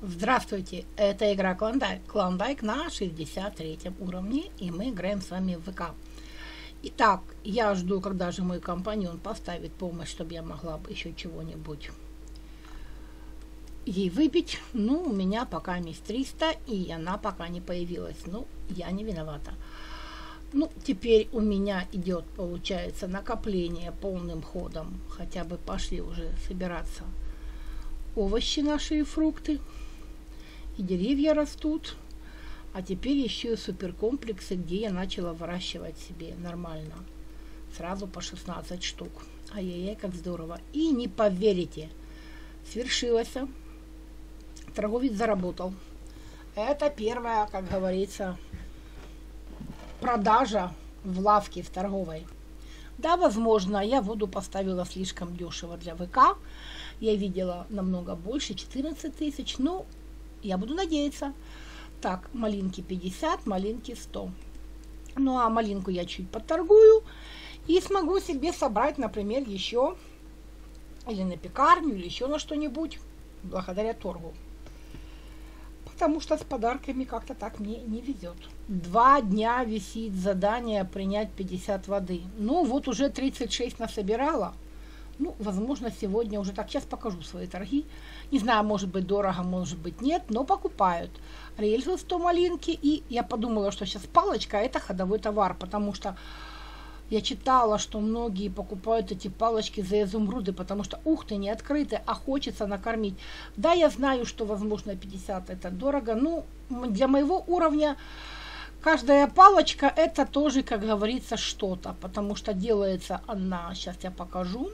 Здравствуйте, это игра Клондайк на 63 уровне, и мы играем с вами в ВК. Итак, я жду, когда же мой компаньон поставит помощь, чтобы я могла бы еще чего-нибудь ей выпить. Ну, у меня пока есть 300, и она пока не появилась. Ну, я не виновата. Ну, теперь у меня идет, получается, накопление полным ходом. Хотя бы пошли уже собираться овощи наши и фрукты. И деревья растут. А теперь еще и суперкомплексы, где я начала выращивать себе нормально. Сразу по 16 штук. Ай-яй-яй, как здорово. И не поверите, свершилось. Торговец заработал. Это первая, как говорится, продажа в лавке, в торговой. Да, возможно, я воду поставила слишком дешево для ВК. Я видела намного больше, 14 тысяч. Ну, я буду надеяться. Так, малинки 50, малинки 100. Ну, а малинку я чуть поторгую. И смогу себе собрать, например, еще или на пекарню, или еще на что-нибудь, благодаря торгу. Потому что с подарками как-то так мне не везет. 2 дня висит задание принять 50 воды. Ну, вот уже 36 насобирала. Ну, возможно, сегодня уже так. Сейчас покажу свои торги. Не знаю, может быть дорого, может быть нет, но покупают. Рельсы 100 малинки. И я подумала, что сейчас палочка – это ходовой товар, потому что я читала, что многие покупают эти палочки за изумруды, потому что, ух ты, не открыты, а хочется накормить. Да, я знаю, что, возможно, 50 это дорого, но для моего уровня каждая палочка это тоже, как говорится, что-то, потому что делается она, сейчас я покажу.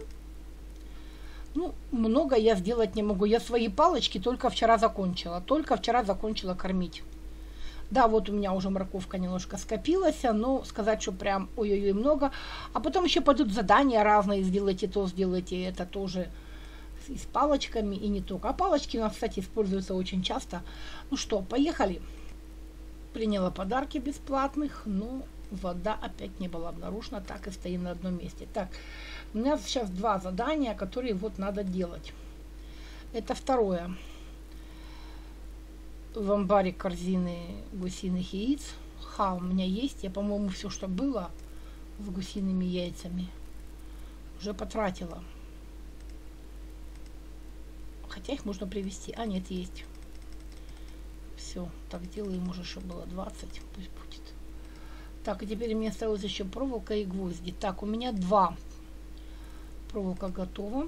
Ну, много я сделать не могу. Я свои палочки только вчера закончила кормить. Да, вот у меня уже морковка немножко скопилась, но сказать, что прям ой-ой-ой много. А потом еще пойдут задания разные, сделайте то, сделайте это тоже и с палочками, и не только. А палочки у нас, кстати, используются очень часто. Ну что, поехали. Приняла подарки бесплатных, но вода опять не была обнаружена, так и стоим на одном месте. Так, у меня сейчас 2 задания, которые вот надо делать. Это второе. В амбаре корзины гусиных яиц. У меня есть. Я, по-моему, все, что было с гусиными яйцами, уже потратила. Хотя их можно привезти. А, нет, есть. Все, так делаем уже, чтобы было 20. Пусть будет. Так, и теперь мне осталось еще проволока и гвозди. Так, у меня 2. Проволока готова.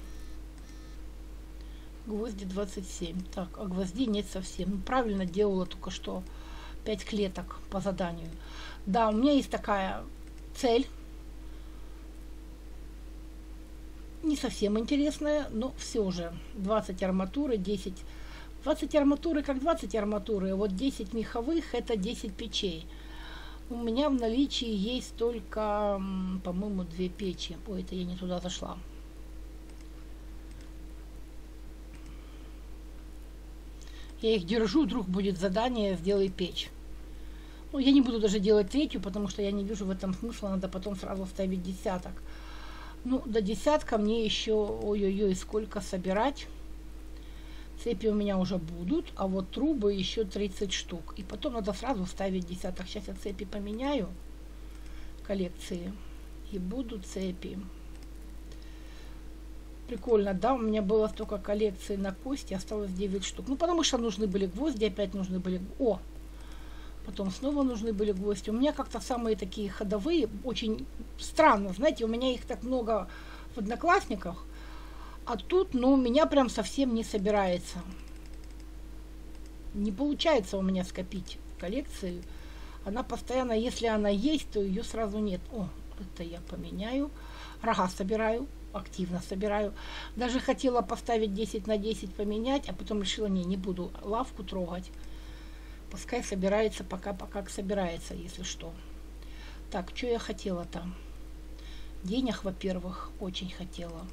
Гвозди 27. Так, а гвоздей нет совсем. Ну, правильно делала только что 5 клеток по заданию. Да, у меня есть такая цель. Не совсем интересная, но все же. 20 арматуры, 10. 20 арматуры как 20 арматуры. А вот 10 меховых это 10 печей. У меня в наличии есть только, по-моему, 2 печи. Ой, это я не туда зашла. Я их держу, вдруг будет задание «Сделай печь». Ну, я не буду даже делать 3-ю, потому что я не вижу в этом смысла. Надо потом сразу ставить десяток. Ну, до десятка мне еще, ой-ой-ой, сколько собирать. Цепи у меня уже будут, а вот трубы еще 30 штук. И потом надо сразу ставить десяток. Сейчас я цепи поменяю, коллекции, и будут цепи. Прикольно, да, у меня было столько коллекций на кости, осталось 9 штук. Ну, потому что нужны были гвозди, опять нужны были... О! Потом снова нужны были гвозди. У меня как-то самые такие ходовые, очень странно, знаете, у меня их так много в Одноклассниках, а тут, ну, у меня прям совсем не собирается. Не получается у меня скопить коллекцию. Она постоянно, если она есть, то ее сразу нет. О, это я поменяю. Рога собираю. Активно собираю. Даже хотела поставить 10 на 10 поменять, а потом решила, не буду лавку трогать. Пускай собирается, пока собирается, если что. Так, что я хотела там? Денег, во-первых, очень хотела.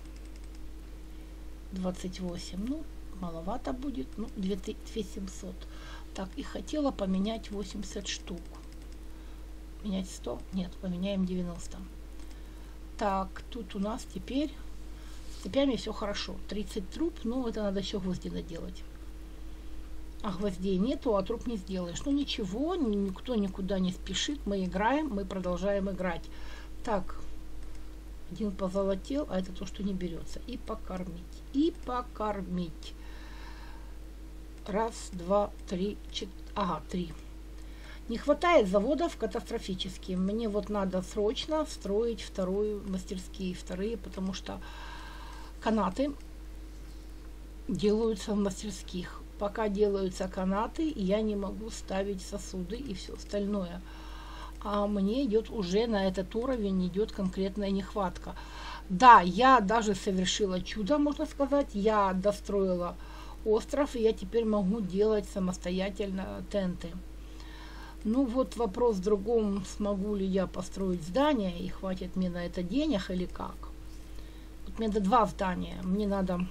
28. Ну, маловато будет. Ну, 2700. Так, и хотела поменять 80 штук. Менять 100? Нет, поменяем 90. Так, тут у нас теперь с цепями все хорошо. 30 труб, но это надо еще гвозди наделать. А гвоздей нету, а труб не сделаешь. Ну ничего, никто никуда не спешит. Мы играем, мы продолжаем играть. Так, один позолотел, а это то, что не берется. И покормить, и покормить. Раз, два, три, четыре. Ага, 3. Не хватает заводов катастрофически. Мне вот надо срочно строить вторую мастерские, вторые, потому что канаты делаются в мастерских. Пока делаются канаты, я не могу ставить сосуды и все остальное. А мне идет уже на этот уровень, идет конкретная нехватка. Да, я даже совершила чудо, можно сказать. Я достроила остров, и я теперь могу делать самостоятельно тенты. Ну вот вопрос в другом, смогу ли я построить здание, и хватит мне на это денег или как. Вот мне надо 2 здания, мне надо...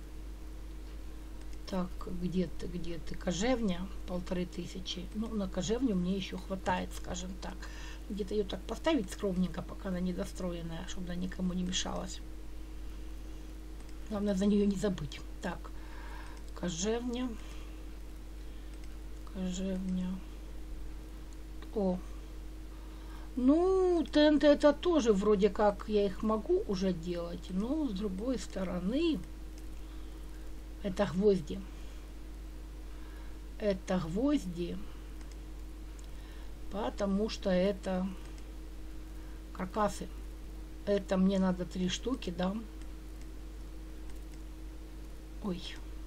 Так, где ты, кожевня, 1500. Ну, на кожевню мне еще хватает, скажем так. Где-то ее так поставить скромненько, пока она недостроенная, чтобы она никому не мешалась. Главное за нее не забыть. Так, кожевня. О, ну, тенты это тоже вроде как я их могу уже делать, но с другой стороны... Это гвозди. Это гвозди, потому что это каркасы. Это мне надо 3 штуки, да. Ой.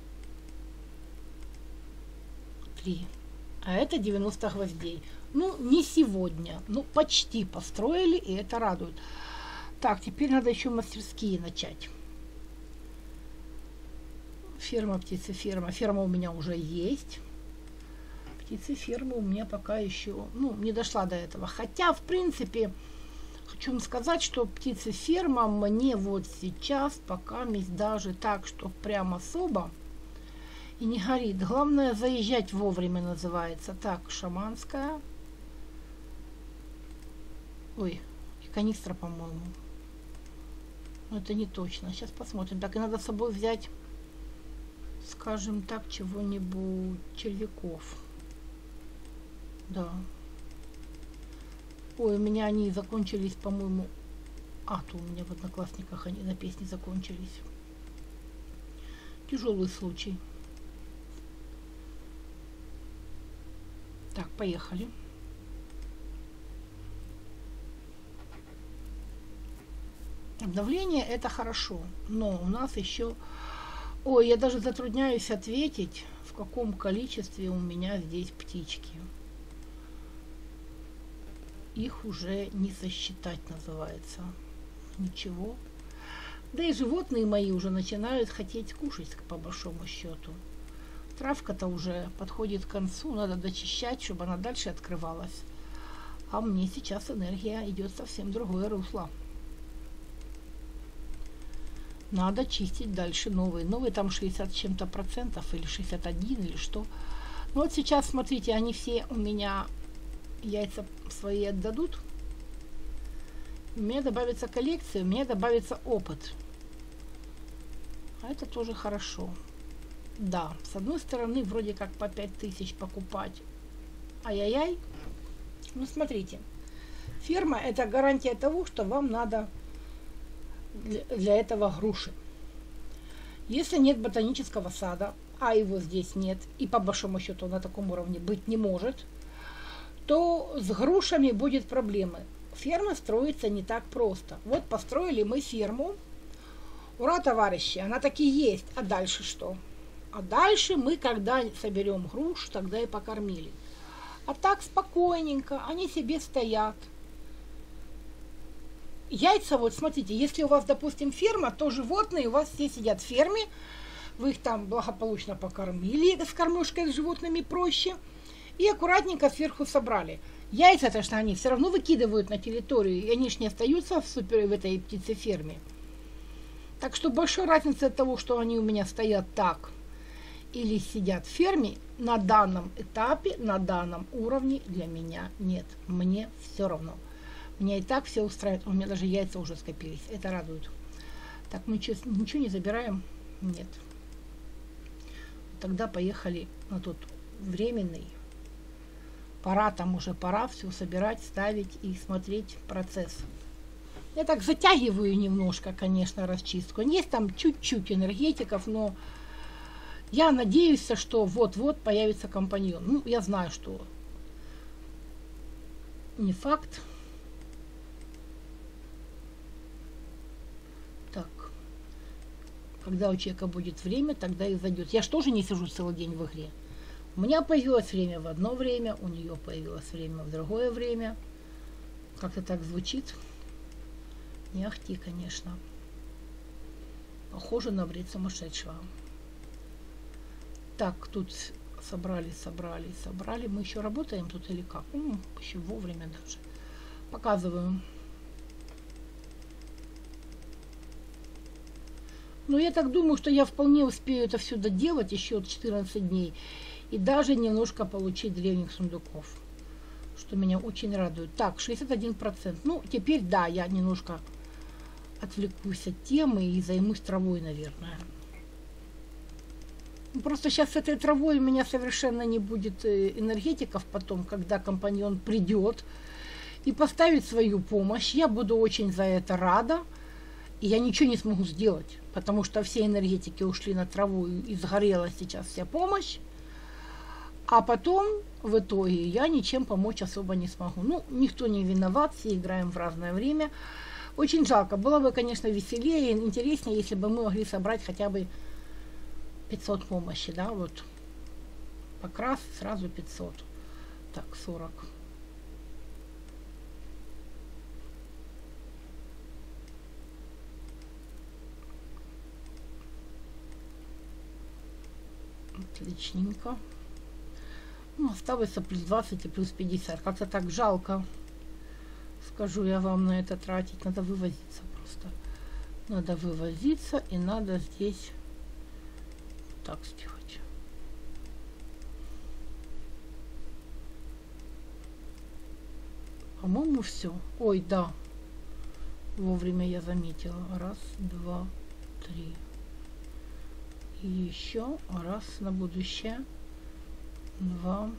3. А это 90 гвоздей. Ну, не сегодня. Ну, почти построили, и это радует. Так, теперь надо еще мастерские начать. Ферма, птицеферма. Ферма у меня уже есть. Птицеферма у меня пока еще, ну, не дошла до этого. Хотя, в принципе, хочу вам сказать, что птицеферма мне вот сейчас пока даже так, что прям особо и не горит. Главное, заезжать вовремя называется. Так, шаманская. Ой, канистра, по-моему. Но это не точно. Сейчас посмотрим. Так, и надо с собой взять, скажем так, чего-нибудь, червяков. Да. Ой, у меня они закончились, по-моему. А, то у меня в Одноклассниках они на песне закончились. Тяжелый случай. Так, поехали. Обновление это хорошо, но у нас еще... Ой, я даже затрудняюсь ответить, в каком количестве у меня здесь птички. Их уже не сосчитать называется. Ничего. Да и животные мои уже начинают хотеть кушать, по большому счету. Травка-то уже подходит к концу, надо дочищать, чтобы она дальше открывалась. А мне сейчас энергия идет совсем другое русло. Надо чистить дальше новые. Новые там 60 с чем-то процентов, или 61, или что. Ну вот сейчас, смотрите, они все у меня яйца свои отдадут. У меня добавится коллекция, у меня добавится опыт. А это тоже хорошо. Да, с одной стороны, вроде как по 5000 покупать. Ай-яй-яй. Ну, смотрите. Ферма – это гарантия того, что вам надо для этого груши. Если нет ботанического сада, а его здесь нет, и по большому счету на таком уровне быть не может, то с грушами будет проблемы. Ферма строится не так просто. Вот построили мы ферму. Ура, товарищи, она таки есть. А дальше что? А дальше мы, когда соберем груш, тогда и покормили. А так спокойненько, они себе стоят. Яйца, вот смотрите, если у вас, допустим, ферма, то животные у вас все сидят в ферме, вы их там благополучно покормили, с кормежкой с животными проще, и аккуратненько сверху собрали. Яйца-то что они все равно выкидывают на территорию, и они ж не остаются в этой птицеферме. Так что большой разницы от того, что они у меня стоят так или сидят в ферме, на данном этапе, на данном уровне для меня нет. Мне все равно. Меня и так все устраивает. У меня даже яйца уже скопились. Это радует. Так, мы ничего не забираем? Нет. тогда поехали на тот временный. Пора там уже, пора все собирать, ставить и смотреть процесс. Я так затягиваю немножко, конечно, расчистку. Есть там чуть-чуть энергетиков, но я надеюсь, что вот-вот появится компаньон. Ну, я знаю, что не факт. Так, когда у человека будет время, тогда и зайдет. Я же тоже не сижу целый день в игре. У меня появилось время в одно время, у нее появилось время в другое время. Как-то так звучит. Не ахти, конечно. Похоже на бред сумасшедшего. Так, тут собрали. Мы еще работаем тут или как? Еще вовремя даже. Показываю. Но я так думаю, что я вполне успею это все доделать еще 14 дней. И даже немножко получить древних сундуков. Что меня очень радует. Так, 61%. Ну, теперь, да, я немножко отвлекусь от темы и займусь травой, наверное. Просто сейчас с этой травой у меня совершенно не будет энергетиков потом, когда компаньон придет и поставит свою помощь. Я буду очень за это рада. И я ничего не смогу сделать, потому что все энергетики ушли на траву и сгорела сейчас вся помощь. А потом, в итоге, я ничем помочь особо не смогу. Ну, никто не виноват, все играем в разное время. Очень жалко. Было бы, конечно, веселее и интереснее, если бы мы могли собрать хотя бы 500 помощи, да, вот. Покрас сразу 500. Так, 40. Отличненько. Ну, осталось плюс 20 и плюс 50. Как-то так жалко. Скажу я вам на это тратить. Надо вывозиться просто. Надо вывозиться и надо здесь так сделать. По-моему, все. Ой, да. Вовремя я заметила. Раз, два, три. И еще раз на будущее. 2,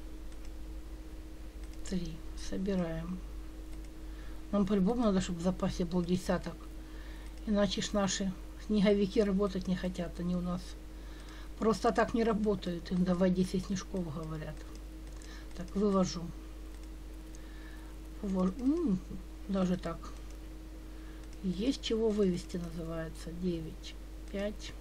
3. Собираем. Нам по-любому надо, чтобы в запасе был десяток. Иначе ж наши снеговики работать не хотят. Они у нас просто так не работают. Им давай 10 снежков, говорят. Так, вывожу. Даже так. Есть чего вывести, называется. 9, 5.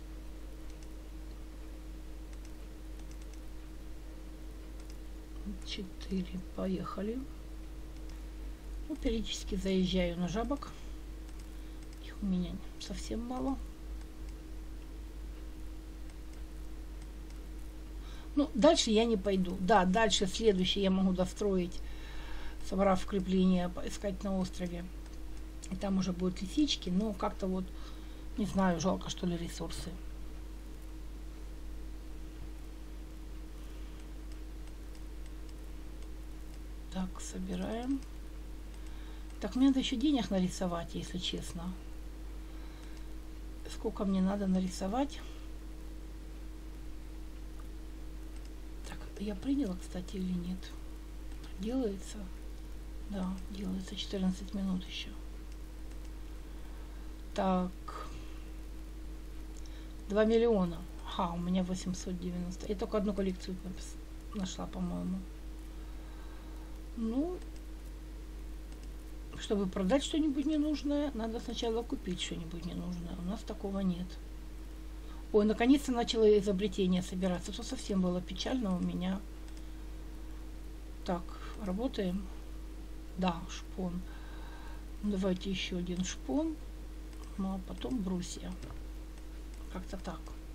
Четыре. Поехали. Ну, периодически заезжаю на жабок. Их у меня совсем мало. Ну, дальше я не пойду. Да, дальше следующее я могу достроить, собрав крепление, поискать на острове. И там уже будут лисички. Но как-то вот, не знаю, жалко, что ли, ресурсы. Так, собираем. Так, мне надо еще денег нарисовать, если честно. Сколько мне надо нарисовать? Так, я приняла, кстати, или нет? Делается? Да, делается. 14 минут еще. Так. 2 миллиона. Ага, у меня 890. Я только одну коллекцию нашла, по-моему. Ну, чтобы продать что-нибудь ненужное, надо сначала купить что-нибудь ненужное. У нас такого нет. Ой, наконец-то начало изобретение собираться. То совсем было печально у меня. Так, работаем. Да, шпон. Давайте еще один шпон. Ну, а потом брусья. Как-то так.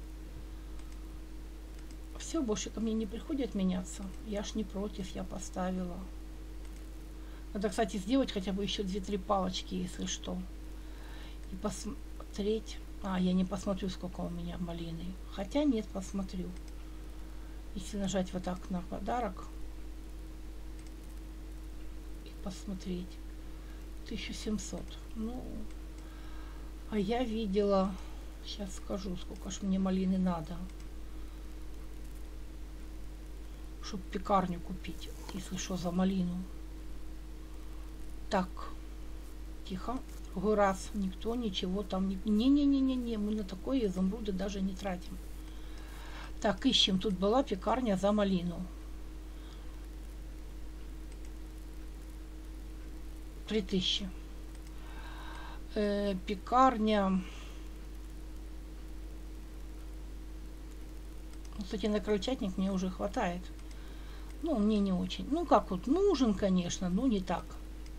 Все, больше ко мне не приходят меняться. Я ж не против, я поставила. Надо, кстати, сделать хотя бы еще 2-3 палочки, если что. И посмотреть. А, я не посмотрю, сколько у меня малины. Хотя нет, посмотрю. Если нажать вот так на подарок. И посмотреть. 1700. Ну, а я видела... Сейчас скажу, сколько ж мне малины надо. чтобы пекарню купить, если что, за малину. Так, тихо. Другой раз никто ничего там не... Не-не-не-не-не, мы на такое изумруды даже не тратим. Так, ищем. Тут была пекарня за малину. 3000. Пекарня... Кстати, на крольчатник мне уже хватает. Ну, мне не очень. Ну, как вот, нужен, конечно, но не так.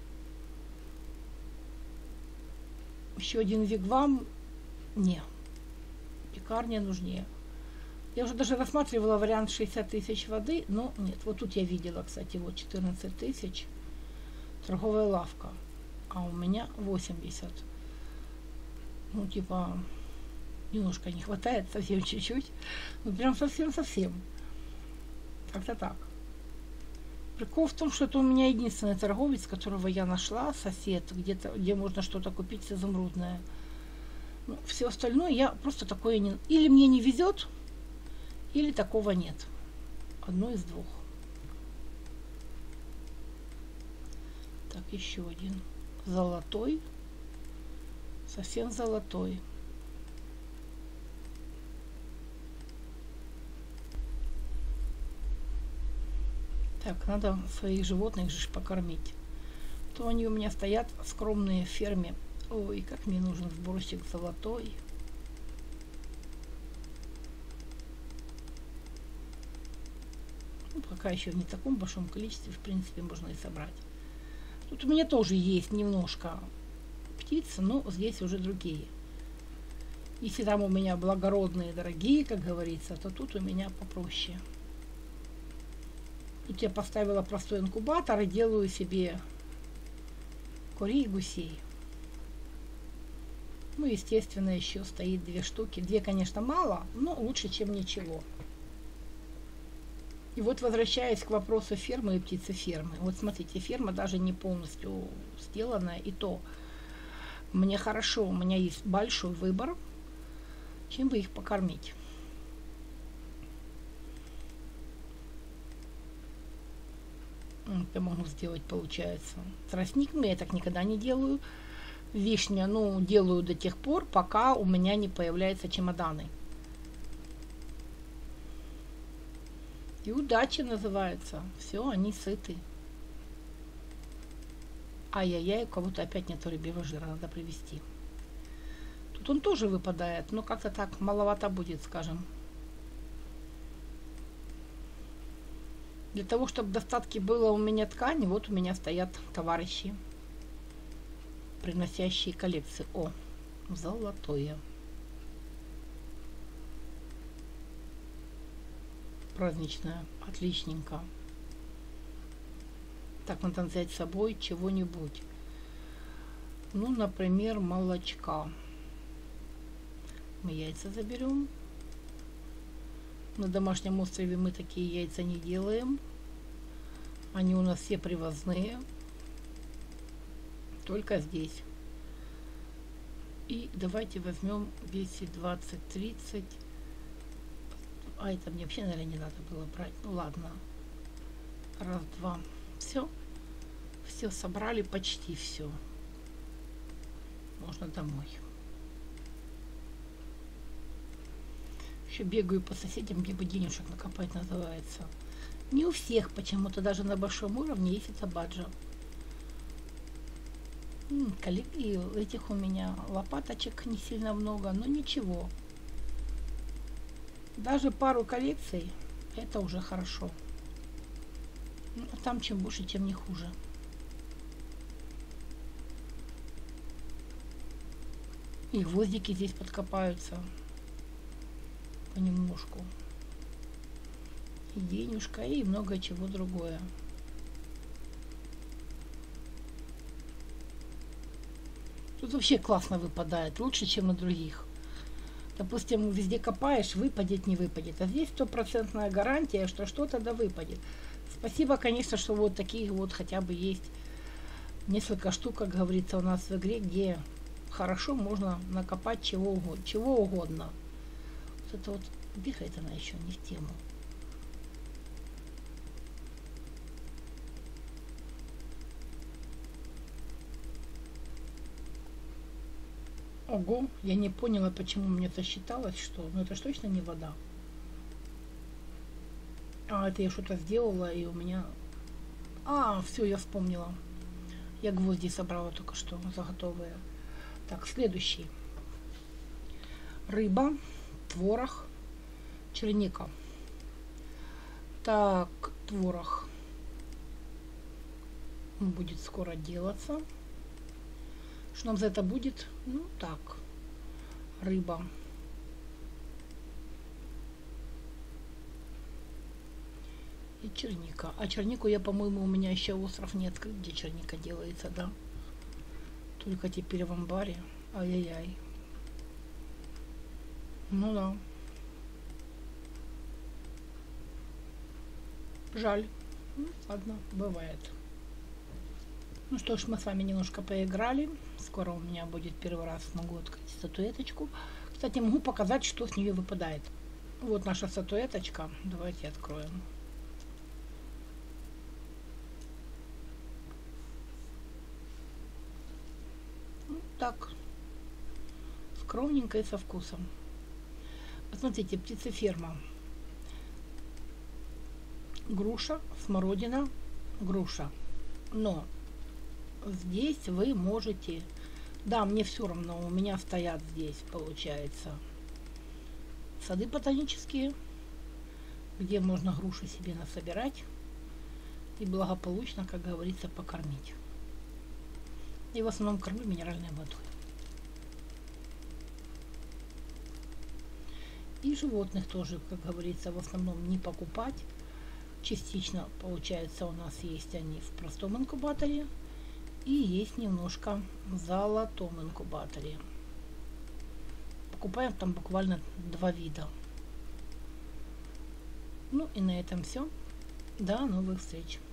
Еще один вигвам. Не. Пекарня нужнее. Я уже даже рассматривала вариант 60 тысяч воды, но нет. Вот тут я видела, кстати, вот 14 тысяч. Торговая лавка. А у меня 80. Ну, типа, немножко не хватает, совсем чуть-чуть. Ну, прям совсем-совсем. Как-то так. Прикол в том, что это у меня единственный торговец, которого я нашла, сосед, где-то, где можно что-то купить изумрудное. Ну, все остальное я просто такое не... Или мне не везет, или такого нет. Одно из двух. Так, еще один. Золотой. Совсем золотой. Так, надо своих животных же покормить. То они у меня стоят скромные в ферме. Ой, как мне нужен сборщик золотой. Ну, пока еще в не таком большом количестве, в принципе, можно и собрать. Тут у меня тоже есть немножко птиц, но здесь уже другие. Если там у меня благородные, дорогие, как говорится, то тут у меня попроще. Тут я поставила простой инкубатор и делаю себе курей и гусей. Ну, естественно, еще стоит 2 штуки. 2, конечно, мало, но лучше, чем ничего. И вот, возвращаясь к вопросу фермы и птицефермы. Вот смотрите, ферма даже не полностью сделана, и то мне хорошо, у меня есть большой выбор, чем бы их покормить. Это могу сделать, получается. Тростник я так никогда не делаю. Вишня, ну, делаю до тех пор, пока у меня не появляются чемоданы. И удача называется. Все, они сыты. Ай-яй-яй, у кого-то опять нету рыбьего жира, надо привезти. Тут он тоже выпадает, но как-то так маловато будет, скажем. Для того, чтобы в достатке было у меня ткани, вот у меня стоят товарищи, приносящие коллекции. О, золотое. Праздничное, отличненько. Так, надо взять с собой чего-нибудь. Ну, например, молочка. Мы яйца заберем. На домашнем острове мы такие яйца не делаем. Они у нас все привозные. Только здесь. И давайте возьмем 10, 20, 30. А это мне вообще, наверное, не надо было брать. Ну ладно. Раз, два. Все. Все собрали, почти все. Можно домой. Еще бегаю по соседям, где бы денежек накопать, называется. Не у всех почему-то, даже на большом уровне есть это баджа. И этих у меня лопаточек не сильно много, но ничего. Даже пару коллекций, это уже хорошо. Ну, а там чем больше, тем не хуже. И гвоздики здесь подкопаются понемножку. И денежка, и много чего другое. Тут вообще классно выпадает, лучше, чем на других. Допустим, везде копаешь, выпадет, не выпадет. А здесь 100% гарантия, что что-то да выпадет. Спасибо, конечно, что вот такие вот хотя бы есть несколько штук, как говорится, у нас в игре, где хорошо можно накопать чего угодно. Вот это вот бегает она еще не в тему. Ого, я не поняла, почему мне засчиталось, что... Ну это ж точно не вода. А, это я что-то сделала, и у меня... А, все, я вспомнила. Я гвозди собрала только что, заготовые. Так, следующий. Рыба, творог, черника. Так, творог будет скоро делаться. Что нам за это будет? Ну так, рыба. И черника. А чернику я, по-моему, у меня еще остров не открыт, где черника делается, да? Только теперь в амбаре. Ай-яй-яй. Ну да. Жаль. Ну, ладно, бывает. Ну что ж, мы с вами немножко поиграли. Скоро у меня будет первый раз, смогу открыть статуэточку. Кстати, могу показать, что с нее выпадает. Вот наша статуэточка. Давайте откроем. Вот так. Скромненько и со вкусом. Посмотрите, птицеферма. Груша, смородина, груша. Но здесь вы можете... Да, мне все равно, у меня стоят здесь, получается, сады ботанические, где можно груши себе насобирать и благополучно, как говорится, покормить. И в основном кормлю минеральной водой. И животных тоже, как говорится, в основном не покупать. Частично, получается, у нас есть они в простом инкубаторе и есть немножко в золотом инкубаторе. Покупаем там буквально 2 вида. Ну и на этом все. До новых встреч.